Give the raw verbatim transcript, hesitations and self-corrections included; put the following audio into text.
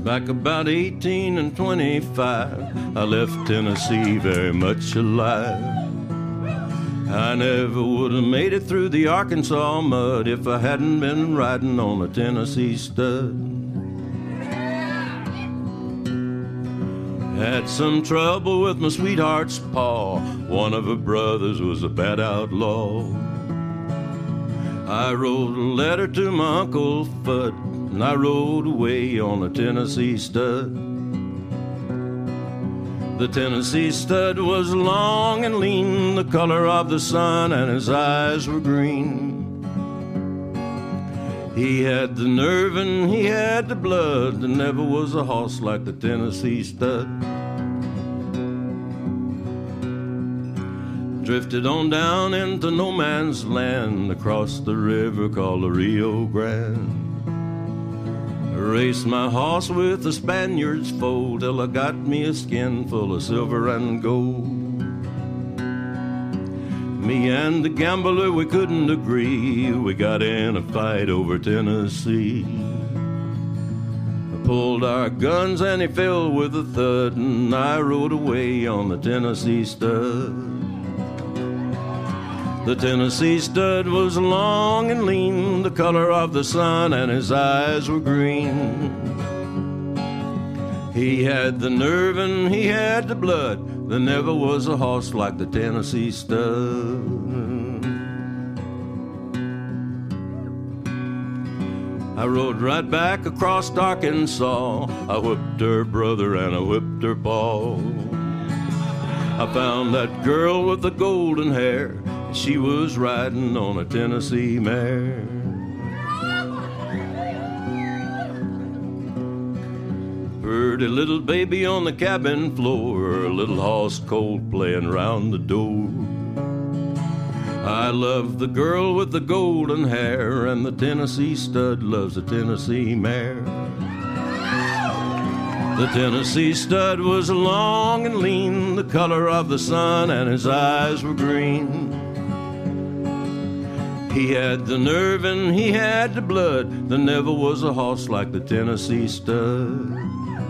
Back about eighteen and twenty-five, I left Tennessee very much alive. I never would have made it through the Arkansas mud if I hadn't been riding on a Tennessee stud. Had some trouble with my sweetheart's paw. One of her brothers was a bad outlaw. I wrote a letter to my Uncle Fudd, and I rode away on a Tennessee stud. The Tennessee stud was long and lean, the color of the sun, and his eyes were green. He had the nerve and he had the blood. There never was a horse like the Tennessee stud. Drifted on down into no man's land, across the river called the Rio Grande. Raced my horse with the Spaniard's foal till I got me a skin full of silver and gold. Me and the gambler, we couldn't agree. We got in a fight over Tennessee. I pulled our guns and he fell with a thud, and I rode away on the Tennessee stud. The Tennessee stud was long and lean, the color of the sun, and his eyes were green. He had the nerve and he had the blood. There never was a horse like the Tennessee stud. I rode right back across Arkansas. I whipped her brother and I whipped her paw. I found that girl with the golden hair. She was riding on a Tennessee mare. Pretty little baby on the cabin floor, a little horse colt playing round the door. I love the girl with the golden hair, and the Tennessee stud loves the Tennessee mare. The Tennessee stud was long and lean, the color of the sun, and his eyes were green. He had the nerve and he had the blood. There never was a horse like the Tennessee stud.